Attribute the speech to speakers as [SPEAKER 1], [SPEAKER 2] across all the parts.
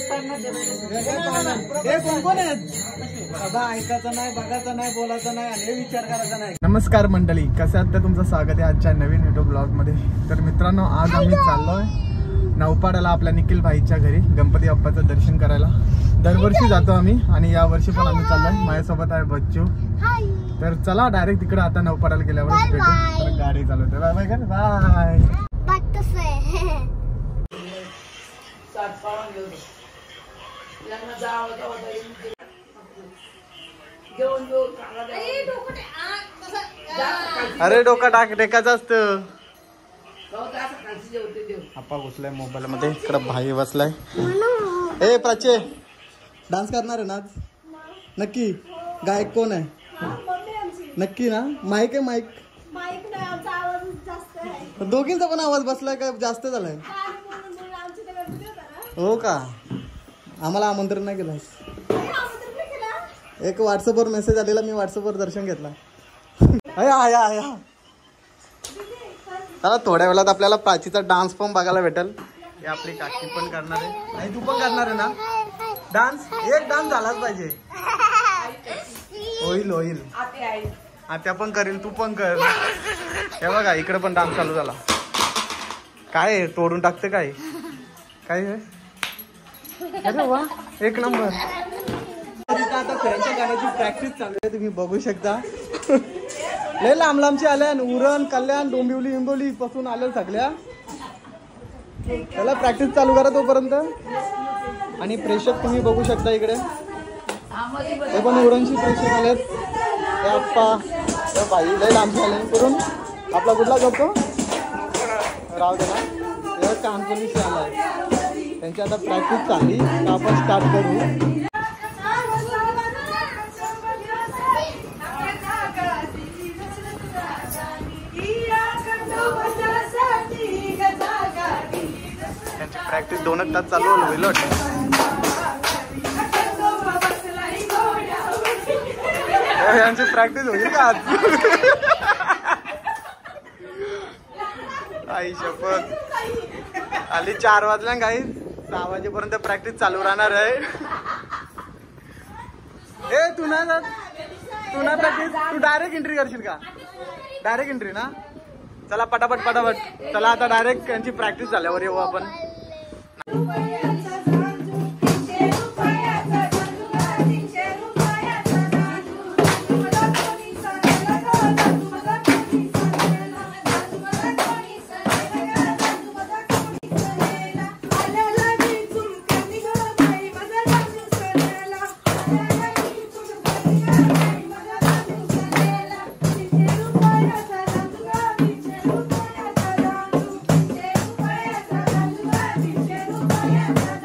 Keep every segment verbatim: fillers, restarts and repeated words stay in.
[SPEAKER 1] ऐकायचं नाही, बघायचं नाही, बोलायचं नाही आणि विचार करायचा नाही.
[SPEAKER 2] नमस्कार मंडळी, कसं आहात? तुमचं स्वागत आहे आजच्या नवीन युट्यूब ब्लॉग मध्ये. तर मित्रांनो, आज आम्ही चाललोय नौपाड्याला आपल्या निखिल भाईच्या घरी गणपती बाप्पाचं दर्शन करायला. दरवर्षी जातो आम्ही आणि या वर्षी पण आम्ही चाललोय. माझ्यासोबत आहे बच्चू. तर चला डायरेक्ट तिकडे आता नौपाड्याला गेल्यावर भेटू. तर गाडी चालवते. बाय बाय कर बाय. अरे डोका टाक टेकायचं असतं. आप्पा बसलाय मोबाईल मध्ये, इकडे भाई बसलाय. ए प्राचे, डान्स करणार आहे ना आज? नक्की? गायक कोण आहे? नक्की ना? माईक आहे? माईक दोघींचा पण आवाज बसलाय का जास्त झालाय? हो का? आम्हाला आमंत्रण नाही केलं. एक व्हॉट्सअपवर मेसेज आलेला, मी व्हॉट्सअपवर दर्शन घेतला. चला थोड्या वेळात आपल्याला प्राचीचा डान्स पण बघायला भेटेल. हे आपली काकी पण करणार आहे आणि तू पण करणार आहे ना डान्स? एक डान्स झालाच पाहिजे. होईल होईल. आत्या पण करेल, तू पण कर. हे बघा इकडे पण डान्स चालू झाला. काय तोडून टाकते काय काय? अरे वा, एक नंबर. आता फ्रेंडच्या गाण्याची प्रॅक्टिस चालू आहे, तुम्ही बघू शकता. लय लांब लांबची आल्या, उरण, कल्याण, डोंबिवली हिंबोली पासून आल्या सगळ्या. त्याला प्रॅक्टिस चालू करा तोपर्यंत. आणि प्रेक्षक तुम्ही बघू शकता इकडे, ते पण उरणची प्रेक्षक आलेत. ते आप्पा बाई लय लांबची आले करून. आपला कुठला करतो राव दे ना, कानपुरीशी आलाय. त्यांची आता प्रॅक्टिस चालली, तर आपण स्टार्ट करू. प्रॅक्टिस दोनच तास चालू होईल. यांची प्रॅक्टिस होईल का आज? आई शपथ, आली चार वाजल्या काही सहा वाजेपर्यंत प्रॅक्टिस चालू राहणार आहे. ए तू ना तू ना प्रॅक्टिस, तू डायरेक्ट एंट्री करशील का? डायरेक्ट एंट्री ना? चला पटापट पटापट. चला आता डायरेक्ट यांची प्रॅक्टिस झाल्यावर येऊ आपण.
[SPEAKER 3] Yeah.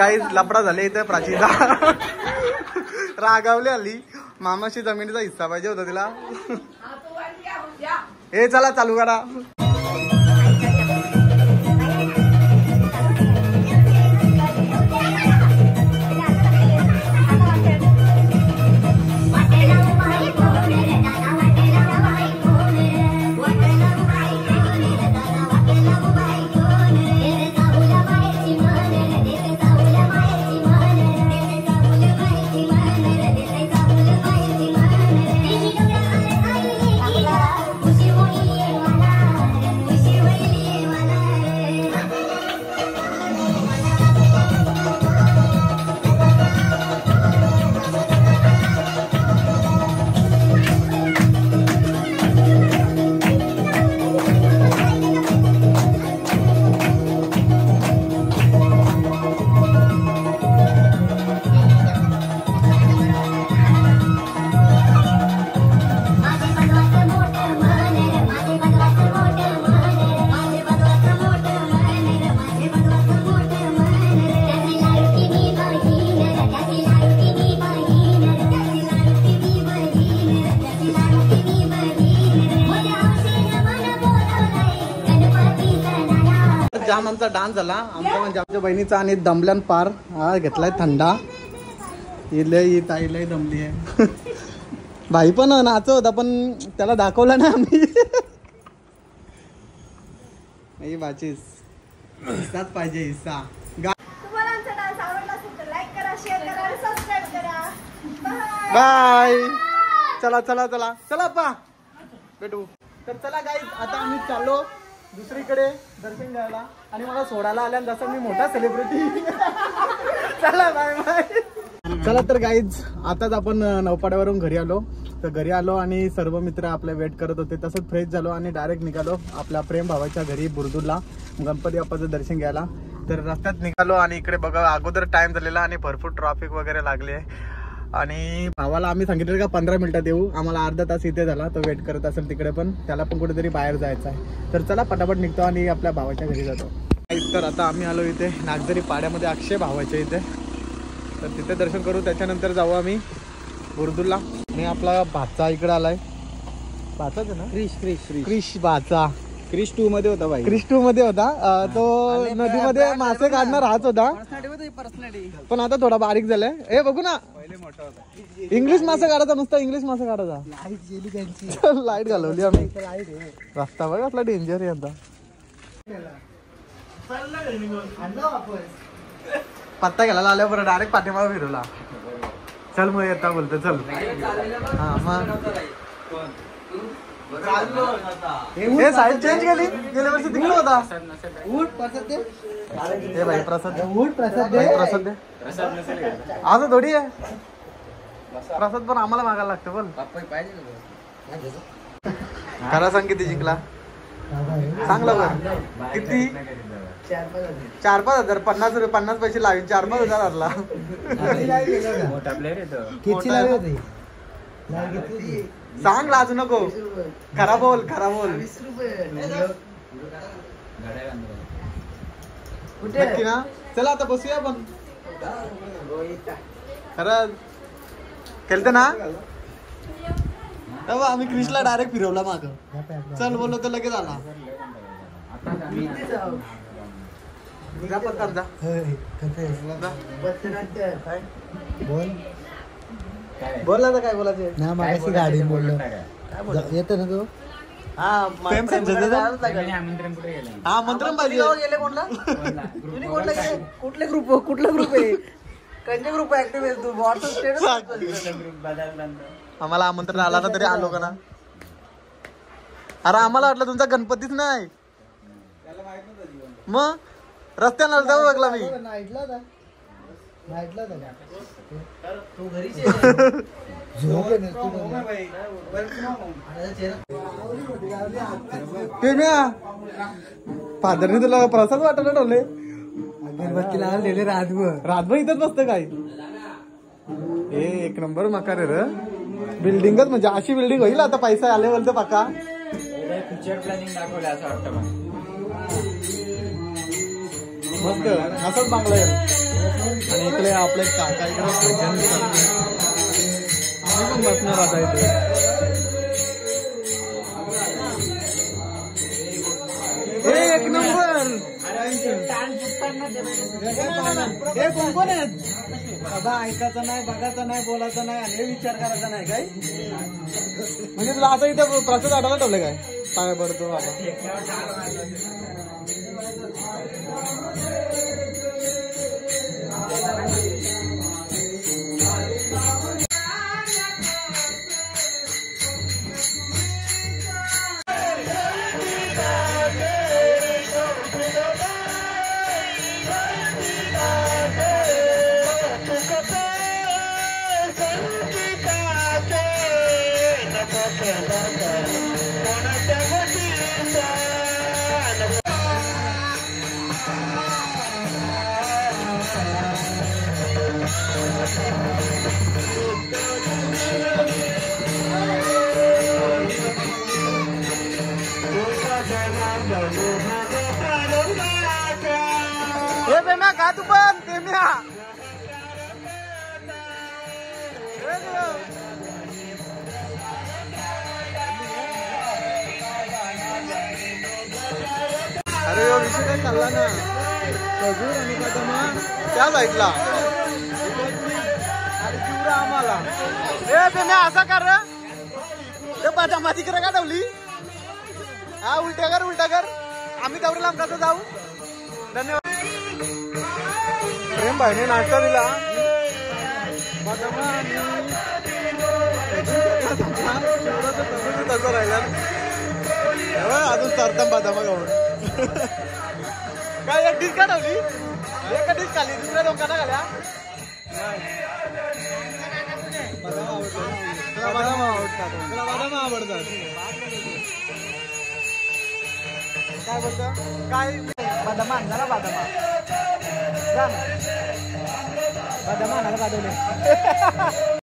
[SPEAKER 2] काही लफडा झाले इथे प्राचीला रागावली आली. मामाशी जमिनीचा हिस्सा पाहिजे होता तिला. हे चला चालू करा. जाम आमचा डान्स झाला. आमचा म्हणजे आमच्या बहिणीचा आणि दमल्यान पार हा घेतलाय थंडा. इलय ताईलय दमली आहे. भाई पण नाच होता पण त्याला दाखवलं ना आम्ही. बाचीस हिस्साच पाहिजे हिस्सा.
[SPEAKER 3] तुम्हाला आमचा डान्स आवडला असेल तर लाईक करा, शेअर करा आणि सबस्क्राईब करा.
[SPEAKER 2] बाय. चला चला चला चला पा भेटू. तर चला गाईज आता आम्ही चाललो दुसरीकडे दर्शन घ्यायला आणि मला सोडायला आल्या जसं मी मोठा सेलिब्रिटी. चला बाय बाय. चला तर गाईज आताच आपण नौपाड्यावरून घरी आलो. तर घरी आलो आणि सर्व मित्र आपल्या वेट करत होते. तसंच फ्रेश झालो आणि डायरेक्ट निघालो आपल्या प्रेम भावाच्या घरी बुरदूरला गणपती बाप्पाचं दर्शन घ्यायला. तर रस्त्यात निघालो आणि इकडे बघा अगोदर टाइम झालेला आणि भरपूर ट्रॅफिक वगैरे लागली आहे. आणि भावाला आम्ही सांगितलं का पंधरा मिनिटात येऊ. आम्हाला अर्धा तास इथे झाला. तो वेट करत असेल तिकडे पण त्याला पण कुठेतरी बाहेर जायचं आहे. तर चला पटापट निघतो आणि आपल्या भावाच्या घरी जातो. तर आता आम्ही आलो इथे नागझरी पाड्यामध्ये अक्षय भावाच्या इथे. तर तिथे दर्शन करू त्याच्यानंतर जाऊ आम्ही बुरदूरला. मी आपला भाचा इकडे आलाय. भाचाच आहे ना? क्रिश क्रिश क्रिश भाचा. क्रिश टू मध्ये होता भाई. क्रिश टू मध्ये होता. तो नदीमध्ये मासे काढणार हाच होता पण आता थोडा बारीक झालाय. हे बघू ना इंग्लिश मासे काढायचा नुसता इंग्लिश मासे काढायचा. लाईट घालवली आम्ही. रस्ता बघा आपला डेंजर आहे आता. पत्ता घ्यायला आल्या बरं डायरेक्ट पाठीमागे फिरवला. चल मग येता बोलतो चल. हा मग हे साईड चेंज केली. गेल्या वर्षी तिकडे होता. हे भाई प्रसाद प्रसाद प्रसाद असं थोडी आहे. प्रसाद पण आम्हाला मागायला लागतं. पण खरा सांग किती जिंकला सांगला बरं. किती? चार पाच हजार. पन्नास रुपये पन्नास पैसे लावीन चार पाच हजार हरला. सांग लाजू नको. खरा बोल खरा बोल. नक्की ना? चला आता बसूया आपण. खरं केलत ना तेव्हा आम्ही क्रिशला डायरेक्ट फिरवला माग. चल बोललो तर लगेच आला. जा पत्ता जा. बोल बोलला तर काय बोलायचं ना. मागाशी गाडी बोललो येतो ना तो. हा मंत्रम पाहिजे गेले. कोणला तुम्ही कोणला गेले? कुठले ग्रुप कुठला ग्रुप आहे? कोणते ग्रुप ऍक्टिव्ह आहे तू? WhatsApp status. आम्हाला आमंत्रण आला ना तरी आलो का ना. अरे आम्हाला वाटलं तुमचा गणपतीच नाही. मग रस्त्याला जाऊ बघला मी. फादरने तुला प्रसाद वाटायला ठेवले. अगरबत्तीला आलेले रातभर रातभर इथंच बसतं काय. हे एक नंबर मकार आहे रे. बिल्डिंगच म्हणजे अशी बिल्डिंग होईल आता पैसा आले बोलतो पक्का. फ्युचर प्लॅनिंग दाखवलं असं वाटतं. मस्त असंच बांगला आहे. आणि इकडे आपले काका इकडे भजन करतात. आम्ही पण बसणार आता इथे. एक नंबर.
[SPEAKER 1] हे कोण कोण आहेत बाबा? ऐकायचं नाही, बघायचं नाही, बोलायचं नाही आणि हे विचार करायचा नाही काय?
[SPEAKER 2] म्हणजे तुला आता इथं प्रसाद आठवला ठेवलं काय? पाया पडतो बाबा. हे बेम्या का तू पण बेम्या अरे यो विषय काय चालला ना खजूर आणि बदामा त्या साईडला आणि चिवडा आम्हाला. ए बेम्या असा कर रे. ते बदामा तिकडे का ठेवली? हा उलट्या कर उलट्या कर. आम्ही दौडला कसं जाऊ. धन्यवाद. प्रेम भाईने नाश्ता दिला. बदामा तसं राहिला अजून सरतम बदामा गावून. काय एक डिश का ठेवली? एक डिश खाली दुसऱ्या लोकांना घाल्या. बदाम आवडतात. बदाम आवडतात. बदाम आवडतात. काय बोलता? काय
[SPEAKER 1] बदामा आणला बदामा बदामा आणायला पाठवले.